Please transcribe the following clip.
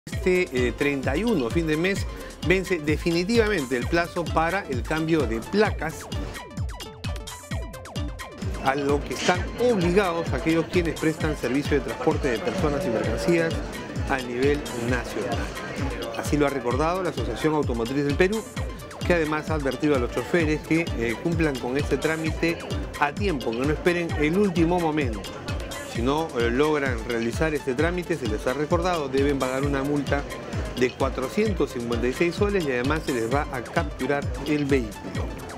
Este 31, fin de mes, vence definitivamente el plazo para el cambio de placas, a lo que están obligados aquellos quienes prestan servicio de transporte de personas y mercancías a nivel nacional. Así lo ha recordado la Asociación Automotriz del Perú, que además ha advertido a los choferes que cumplan con este trámite a tiempo, que no esperen el último momento. Si no logran realizar este trámite, se les ha recordado, deben pagar una multa de 456 soles y además se les va a capturar el vehículo.